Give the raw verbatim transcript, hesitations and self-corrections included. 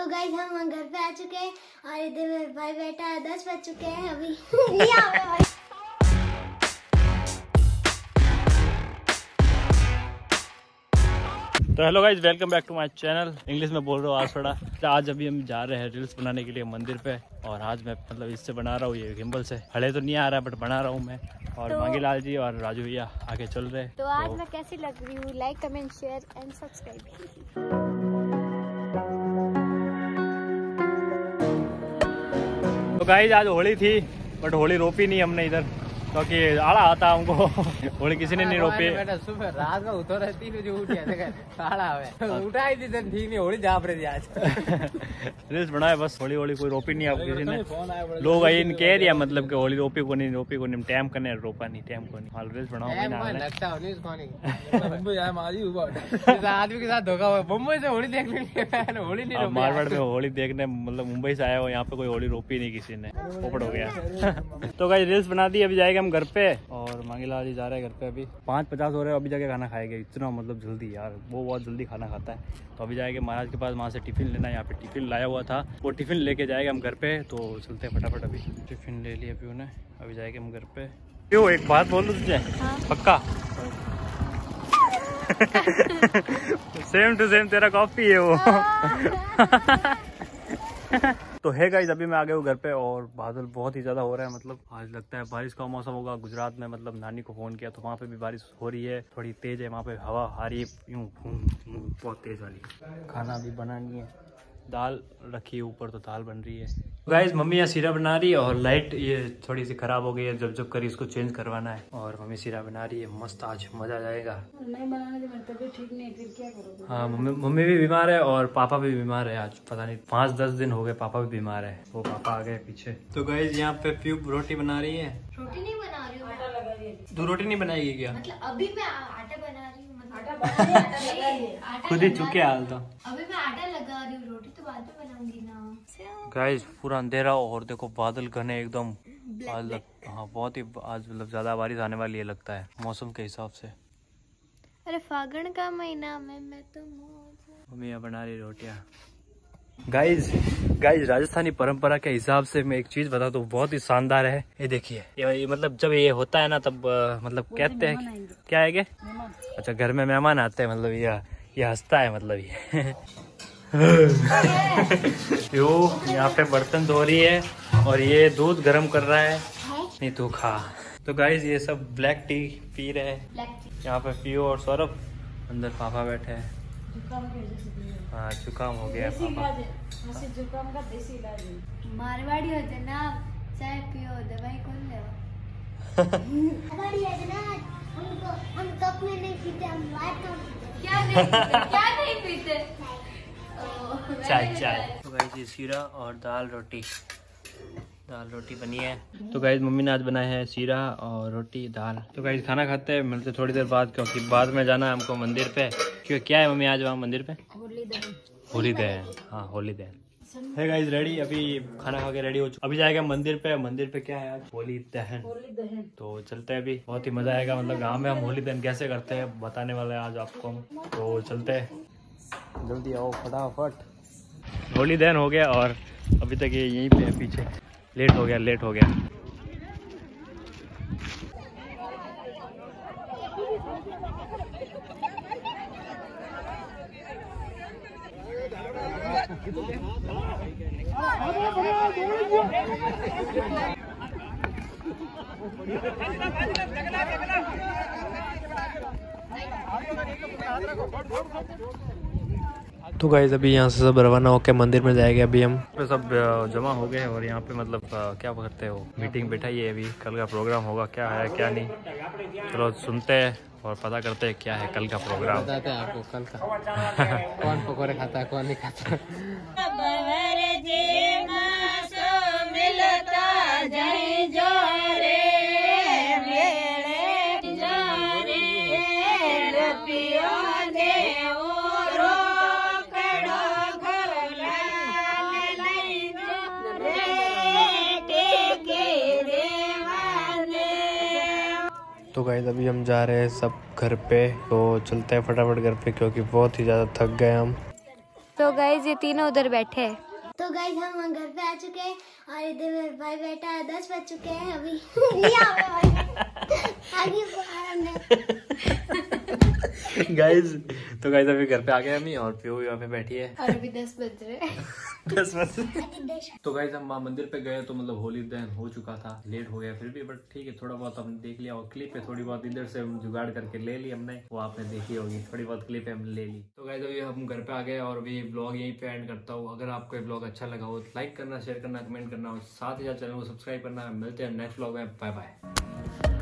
Guys हम घर पे आ चुके हैं और इधर मेरे भाई बैठा है। दस बज चुके हैं अभी। लिया भाई। तो hello guys, welcome back to my channel. English में बोल रहा हूँ आज थोड़ा। आज अभी हम जा रहे हैं रील्स बनाने के लिए मंदिर पे, और आज मैं मतलब इससे बना रहा हूँ, ये गिम्बल से। हले तो नहीं आ रहा बट बना रहा हूँ मैं, और तो... मांगी लाल जी और राजू भैया आगे चल रहे हैं। तो आज तो... मैं कैसी लग रही हूँ? Like comment share and subscribe. तो गाइज आज होली थी बट होली रोपी नहीं हमने इधर, क्योंकि आड़ा आता हमको। होली किसी ने नहीं रोपी। सुबह रात में उठो रहती जो उठाई थी ठीक नहीं होली जा रही आज। रील्स बनाए बस, होली होली कोई रोपी नहीं अब किसी ने। लोग आई इन कह दिया मतलब कि होली रोपी को नहीं रोपी को नहीं टाइम करने रोपा नहीं टाइम को नहीं। हाल रील्स बनाओ आदमी के साथ धोखा हुआ। मुंबई से होली देखने होली नहीं, मारवाड़ में होली देखने मतलब मुंबई से आया हो, यहाँ पे कोई होली रोपी नहीं किसी ने, पोपट हो गया। तो गाइस रील्स बना दी, अभी जाएगा हम घर पे, और मांगीलाल जी जा रहे हैं घर पे। अभी पाँच पचास हो रहे हैं, अभी जाके खाना खाएंगे। इतना मतलब जल्दी यार, वो बहुत जल्दी खाना खाता है। तो अभी जाएंगे महाराज के पास, वहाँ से टिफिन लेना है। यहाँ पे टिफिन लाया हुआ था, वो टिफिन लेके जाएगा हम घर पे। तो चलते हैं फटाफट, अभी टिफिन ले लिया अभी उन्हें, अभी जाएंगे हम घर पे। क्यों एक बात बोल दो तुझे? हाँ? पक्का सेम टू सेम तेरा कॉपी है वो। तो है गाइस, अभी मैं आ गया हूँ घर पे, और बादल बहुत ही ज्यादा हो रहा है। मतलब आज लगता है बारिश का मौसम होगा गुजरात में। मतलब नानी को फोन किया तो वहाँ पे भी बारिश हो रही है, थोड़ी तेज है। वहाँ पे हवा आ रही है यूं बहुत तेज वाली। खाना भी बनानी है, दाल रखी है ऊपर तो दाल बन रही है। गाइस मम्मी यहाँ सीरा बना रही है, और लाइट ये थोड़ी सी खराब हो गई है, जब जब करी इसको चेंज करवाना है। और मम्मी सीरा बना रही है, मस्त आज मजा आ जाएगा। नहीं बनाने की मेरी तबीयत ठीक नहीं, फिर क्या करोगे? हाँ मम्मी मम्मी भी बीमार है और पापा भी बीमार है। आज पता नहीं पाँच दस दिन हो गए पापा भी बीमार है, वो पापा आ गए पीछे। तो गाइस यहाँ पे प्यूब रोटी बना रही है। रोटी नहीं बना रही हूँ, आटा लगा रही है। तू रोटी नहीं बनाएगी क्या? मतलब अभी मैं आटा बना रही हूँ। आटा बना रही है, आटा लगा रही है। खुद ही चुके हाल तो। अभी मैं आटा लगा रही हूँ, रोटी तो बाद में बनाऊंगी ना। गाइस पूरा अंधेरा, और देखो बादल घने एकदम। आज लग हाँ बहुत ही आज मतलब ज्यादा बारिश आने वाली है लगता है मौसम के हिसाब से। अरे फागुन का महीना में मैं तो मम्मी यहाँ बना रही रोटियाँ। गाइज गाइज राजस्थानी परंपरा के हिसाब से मैं एक चीज बता दूं, बहुत ही शानदार है। ये देखिए, ये मतलब जब ये होता है ना तब आ, मतलब कहते हैं क्या है क्या? अच्छा घर में मेहमान आते हैं, मतलब ये ये हंसता है मतलब ये। यो यहाँ पे बर्तन धो रही है, और ये दूध गर्म कर रहा है। नहीं तू खा। तो गाइज ये सब ब्लैक टी पी रहे हैं यहाँ पे, पियो। और सौरभ अंदर पापा बैठे हैं। हाँ जुकाम हो गया पापा। जुकाम का देसी इलाज है। मारवाड़ी होते ना, चाय पियो दवाई कौन देवा? मारवाड़ी है ना, उनको हम कप में नहीं पीते, हम वाट में पीते। क्या नहीं पीते? क्या नहीं पीते? चाय चाय। तो गाइस ये सीरा और दाल रोटी, दाल रोटी बनी है। तो गाइस मम्मी ने आज बनाया है सीरा और रोटी दाल। तो गाइस खाना खाते हैं, मिलते थोड़ी देर बाद, क्योंकि बाद में जाना है हमको मंदिर पे। क्यों क्या है मम्मी आज वहाँ मंदिर पे? होली दहन। होली दहन, हाँ होली दहन है गाइस। रेडी, अभी खाना खा के रेडी हो चुका। अभी जाएगा मंदिर पे। मंदिर पे क्या है आज? होली दहन। होली दहन। तो चलते हैं, अभी बहुत ही मजा आएगा। मतलब गाँव में हम होली दहन कैसे करते हैं बताने वाले हैं आज आपको हम। तो चलते हैं, जल्दी आओ फटाफट। होली दहन हो गया, और अभी तक ये यहीं पे है पीछे। लेट हो गया लेट हो गया। तो गाइस अभी यहाँ से सब रवाना होकर मंदिर में जाएंगे। अभी हम सब जमा हो गए, और यहाँ पे मतलब क्या करते हो, मीटिंग बैठाई है। अभी कल का प्रोग्राम होगा, क्या है क्या नहीं, चलो सुनते हैं और पता करते हैं क्या है कल का प्रोग्राम। बताते हैं आपको कल का। कौन पकौड़े खाता है कौन नहीं खाता। तो गाइस अभी हम जा रहे हैं सब घर पे, तो चलते हैं फटाफट घर पे, क्योंकि बहुत ही ज़्यादा थक गए हम। तो गाइस ये तीनों उधर बैठे हैं। तो गाइस हम घर पे आ चुके हैं और इधर मेरे भाई बैठा है। दस बज चुके हैं अभी। नहीं आ रहे भाई। आगे गाइस तो गाइस अभी घर पे आ गए हम ही और प्यो यहाँ पे बैठी है और अभी दस बज रहे हैं। दस बजे तो गाइस हम वहाँ मंदिर पे गए तो मतलब होली दहन हो चुका था, लेट हो गया फिर भी, बट ठीक है थोड़ा बहुत हमने देख लिया और क्लिप है थोड़ी बहुत इधर से हम जुगाड़ करके ले ली हमने, वो आपने देखी होगी, थोड़ी बहुत क्लिप हमने ले ली। तो गाइस अभी हम घर पे आ गए और अभी ब्लॉग यहीं पे एंड करता हूँ। अगर आपको ये ब्लॉग अच्छा लगा हो तो लाइक करना, शेयर करना, कमेंट करना और साथ ही साथ चैनल को सब्सक्राइब करना। मिलते हैं नेक्स्ट ब्लॉग में, बाय बाय।